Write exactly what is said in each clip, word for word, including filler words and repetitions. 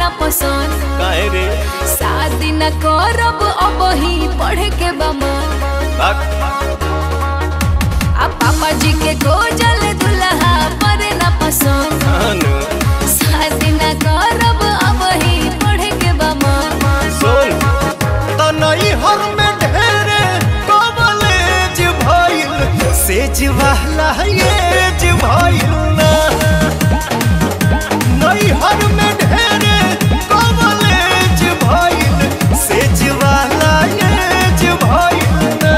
ना पसंद काहे रे शादी न करब अब ही पढ़े के बमा आ पापा जी के गोजल दुल्हा परे ना पसंद शादी न करब अब ही पढ़े के बमा सुन त नहीं हर में ढेरे कॉलेज भइल सेज वाला एज भइल ना नहीं हर में ढेरे कॉलेज भइल सेज वाला एज भइल ना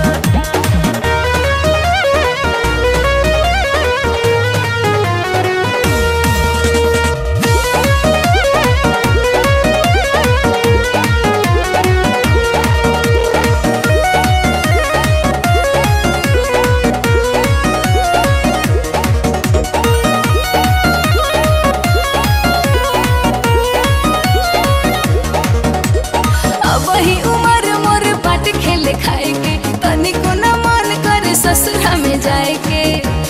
खाए के तनिको न मन करे ससुरा में जाए के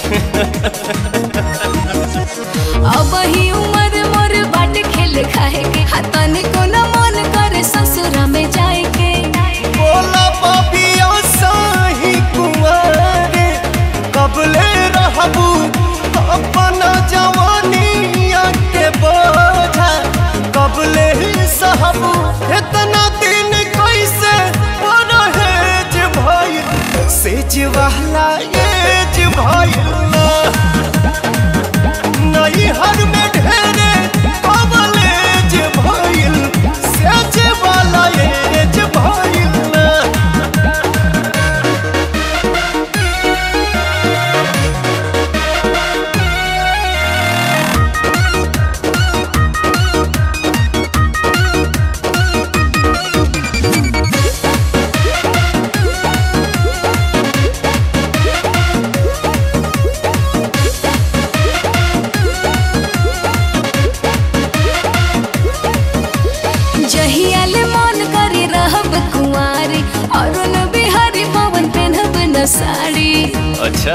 अब ही उम्र मोर बाट खेल खाए के हा तनिको न मन करे ससुरा में जाए के बोला पापिया साही कुंवारे कबले रहबू अपना जवानिया के बोझा कबले सहबू इतना दिन कैसे सेज वाला एज भइल ना नहीं हर में ढेरे कॉलेज भइल सेज वाला एज भइल ना साड़ी अच्छा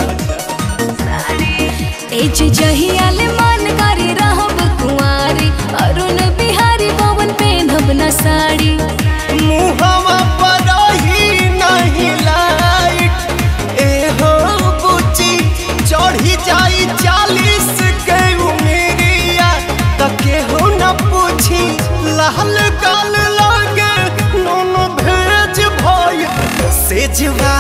एज जहियाल मन करी रहब कुंवारी अरुण बिहारी पवन पेनहब न साड़ी मुहवा पर ही नहीं लाइट ए हो बुची चढ़ी जाई चालीस के उमेरिया तके हो न पूछी लाल गाल लागे नोनो भेज भइल सेज